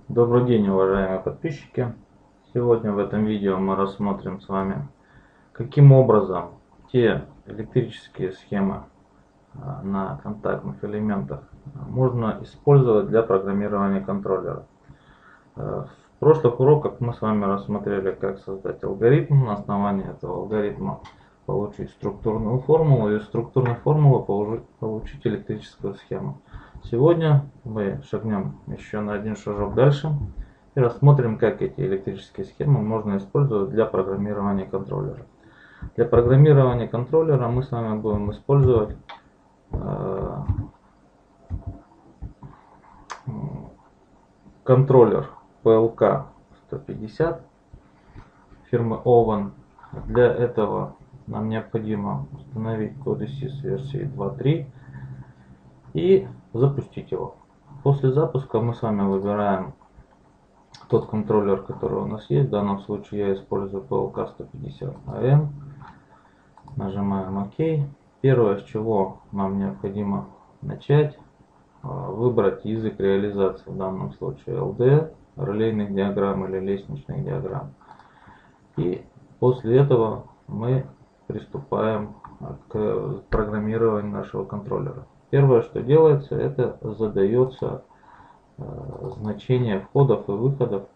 Добрый день, уважаемые подписчики! Сегодня в этом видео мы рассмотрим с вами, каким образом те электрические схемы на контактных элементах можно использовать для программирования контроллера. В прошлых уроках мы с вами рассмотрели, как создать алгоритм, на основании этого алгоритма получить структурную формулу и из структурной формулы получить электрическую схему. Сегодня мы шагнем еще на один шажок дальше и рассмотрим, как эти электрические схемы можно использовать для программирования контроллера. Для программирования контроллера мы с вами будем использовать контроллер PLK 150 фирмы Oven. Для этого нам необходимо установить Codesys версии 2.3 и запустить его. После запуска мы с вами выбираем тот контроллер, который у нас есть. В данном случае я использую PLK 150 AM. Нажимаем ОК. Первое, с чего нам необходимо начать, выбрать язык реализации, в данном случае LD, релейных диаграмм или лестничных диаграмм. И после этого мы приступаем к программированию нашего контроллера. Первое, что делается, это задается значение входов и выходов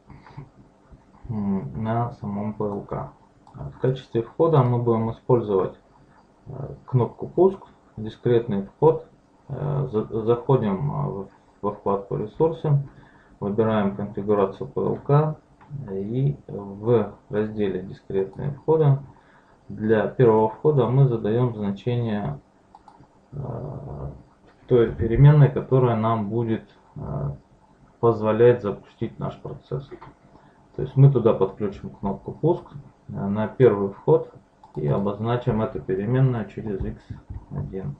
на самом PLK. В качестве входа мы будем использовать кнопку «Пуск», дискретный вход. Заходим во вкладку «Ресурсы», выбираем конфигурацию PLK и в разделе «Дискретные входы» для первого входа мы задаем значение той переменной, которая нам будет позволять запустить наш процесс. То есть мы туда подключим кнопку «Пуск» на первый вход и обозначим эту переменную через x1.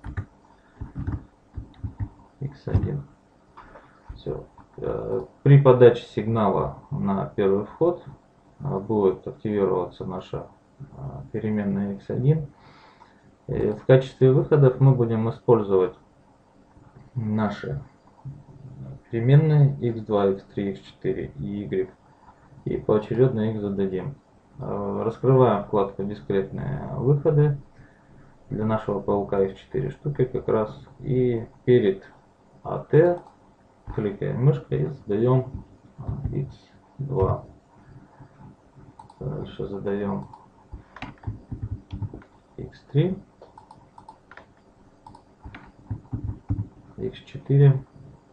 x1. Все. При подаче сигнала на первый вход будет активироваться наша переменная x1. В качестве выходов мы будем использовать наши переменные x2, x3, x4 и y. И поочередно их зададим. Раскрываем вкладку «Дискретные выходы». Для нашего PLK их 4 штуки как раз. И перед AT кликаем мышкой и задаем x2. Дальше задаем x3, x4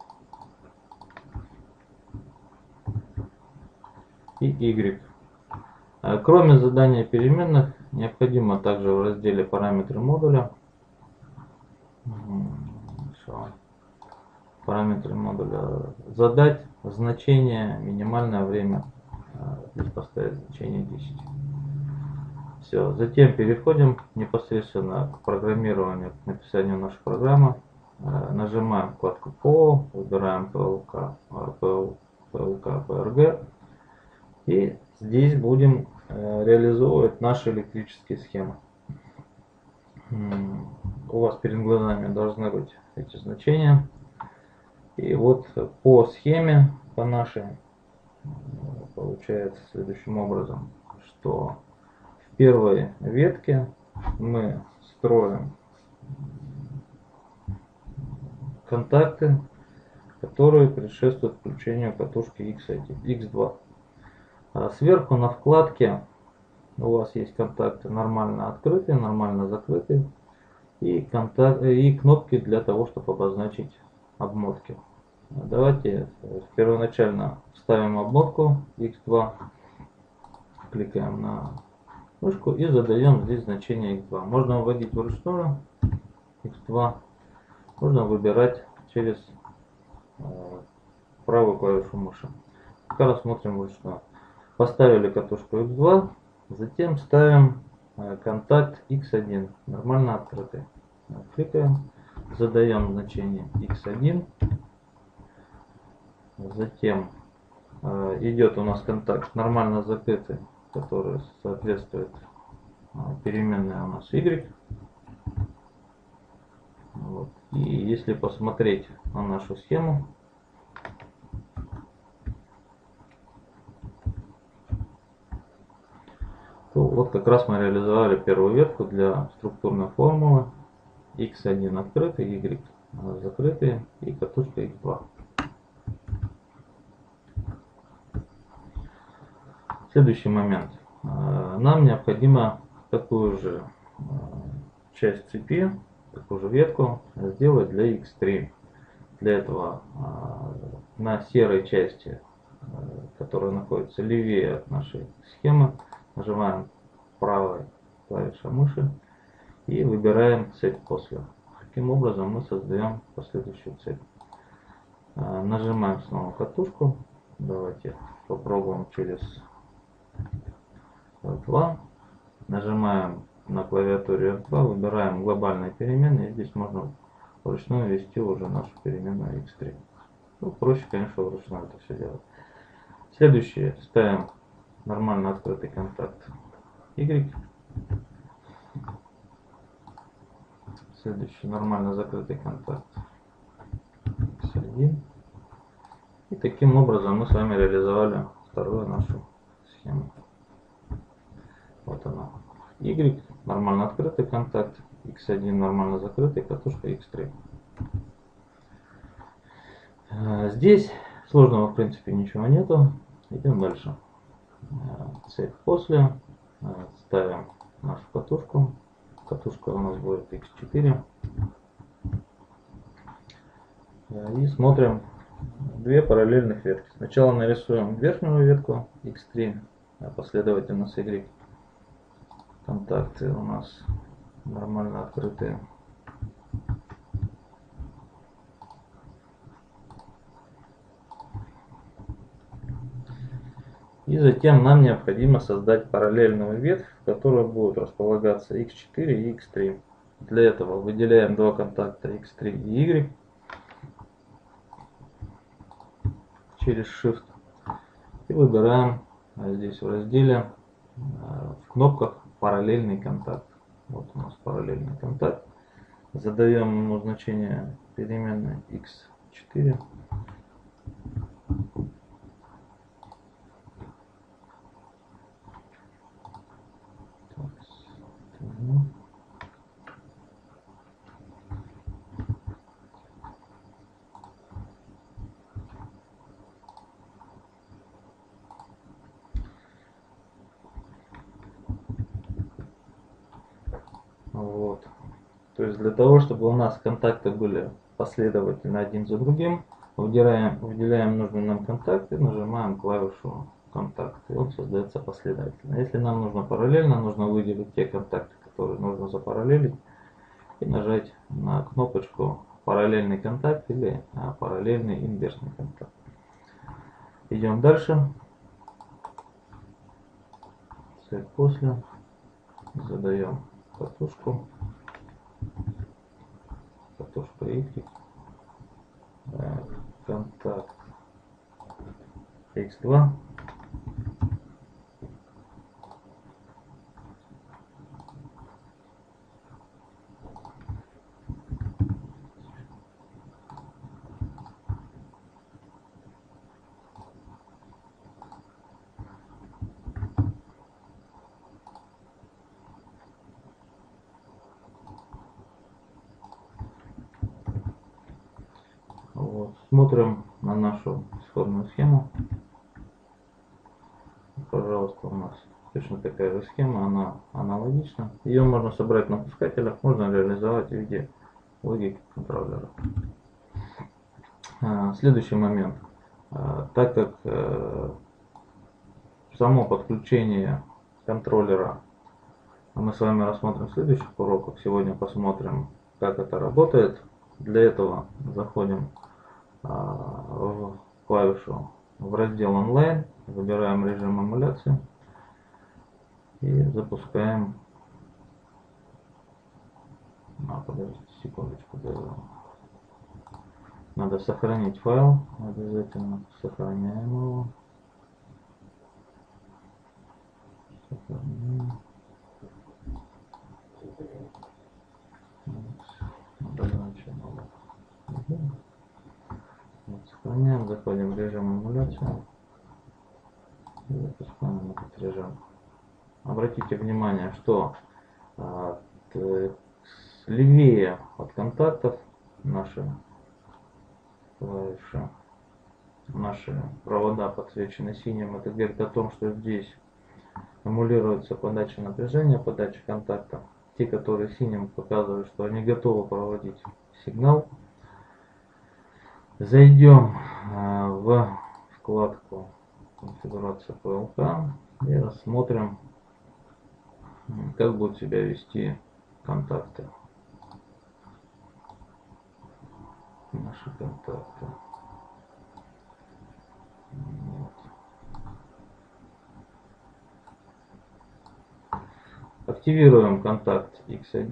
и y. Кроме задания переменных, необходимо также в разделе «Параметры модуля» задать значение, минимальное время. Здесь поставить значение 10. Все. Затем переходим непосредственно к программированию, к написанию нашей программы. Нажимаем вкладку «По», выбираем PLK и здесь будем реализовывать наши электрические схемы. У вас перед глазами должны быть эти значения. И вот по схеме, по нашей, получается следующим образом, что в первой ветке мы строим контакты, которые предшествуют включению катушки X2. Сверху на вкладке у вас есть контакты нормально открытые, нормально закрытые и кнопки для того, чтобы обозначить обмотки. Давайте первоначально вставим обмотку X2, кликаем на мышку и задаем здесь значение X2. Можно вводить вручную X2, можно выбирать через правую клавишу мыши. Пока рассмотрим вручную. Поставили катушку X2, затем ставим контакт X1, нормально открытый. Кликаем, задаем значение X1. Затем идет у нас контакт нормально закрытый, который соответствует переменной у нас Y. Вот. И если посмотреть на нашу схему, вот как раз мы реализовали первую ветку для структурной формулы x1 открытый, y закрытый и катушка x2. Следующий момент. Нам необходимо такую же часть цепи, такую же ветку сделать для x3. Для этого на серой части, которая находится левее от нашей схемы, нажимаем правой клавишей мыши и выбираем цепь после. Таким образом мы создаем последующую цепь. Нажимаем снова катушку. Давайте попробуем через F2. Нажимаем на клавиатуре F2, выбираем глобальные переменные. И здесь можно вручную ввести уже нашу переменную x3. Ну, проще, конечно, вручную это все делать. Следующее. Ставим нормально открытый контакт y. Следующий нормально закрытый контакт x1. И таким образом мы с вами реализовали вторую нашу схему. Вот она. Y нормально открытый контакт, x1 нормально закрытый, катушка x3. Здесь сложного в принципе ничего нету. Идем дальше. Цепь после. Ставим нашу катушку. Катушка у нас будет x4. И смотрим две параллельных ветки. Сначала нарисуем верхнюю ветку x3, а последовательно с y. Контакты у нас нормально открытые. И затем нам необходимо создать параллельную ветвь, в которой будут располагаться x4 и x3. Для этого выделяем два контакта x3 и y через Shift и выбираем здесь в разделе в кнопках параллельный контакт. Вот у нас параллельный контакт. Задаем ему значение переменной x4. Вот. То есть для того, чтобы у нас контакты были последовательно один за другим, выделяем нужный нам контакт и нажимаем клавишу контакт. И он создается последовательно. Если нам нужно параллельно, нужно выделить те контакты, которые нужно запараллелить, и нажать на кнопочку параллельный контакт или параллельный инверсный контакт. Идем дальше. Цепь после. Задаем катушку. Катушка Y. Контакт X2. Вот. Смотрим на нашу исходную схему. Пожалуйста, у нас точно такая же схема, она аналогична. Ее можно собрать на пускателях, можно реализовать в виде логики контроллера. Следующий момент. Так как само подключение контроллера мы с вами рассмотрим в следующих уроках, сегодня посмотрим, как это работает. Для этого заходим в клавишу в раздел онлайн, выбираем режим эмуляции и запускаем. Подождите секундочку, надо сохранить файл, обязательно сохраняем его. Сохраняем. Сохраняем, заходим в режим эмуляции и запускаем этот режим. обратите внимание, что левее от контактов наши клавиши, наши провода подсвечены синим. Это говорит о том, что здесь эмулируется подача напряжения, подача контакта. Те, которые синим, показывают, что они готовы проводить сигнал. Зайдем в вкладку конфигурация ПЛК и рассмотрим, как будут себя вести контакты. Наши контакты. Вот. Активируем контакт X1.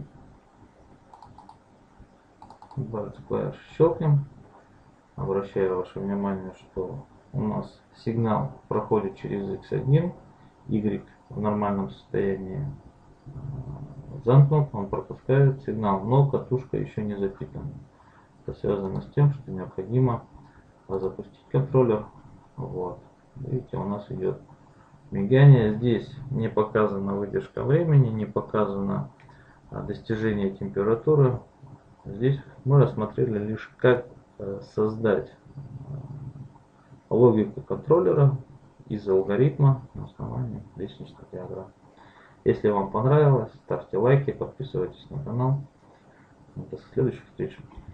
Клавиш щелкнем. Обращаю ваше внимание, что у нас сигнал проходит через X1, Y в нормальном состоянии замкнут, он пропускает сигнал, но катушка еще не запитана. Это связано с тем, что необходимо запустить контроллер. Вот. Видите, у нас идет мигание. Здесь не показана выдержка времени, не показано достижение температуры. Здесь мы рассмотрели лишь, как создать логику контроллера из алгоритма на основании лестничных диаграмм. Если вам понравилось, ставьте лайки, подписывайтесь на канал. До следующих встреч.